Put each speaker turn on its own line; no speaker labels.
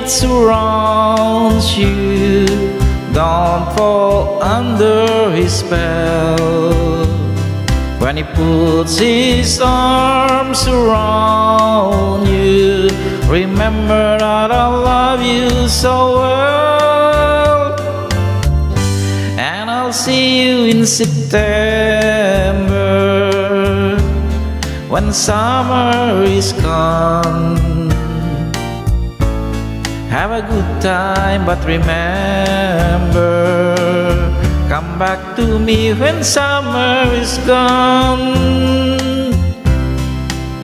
light surrounds you, don't fall under his spell. When he puts his arms around you, remember that I love you so well. And I'll see you in September, when summer is gone. Have a good time, but remember, come back to me when summer is gone.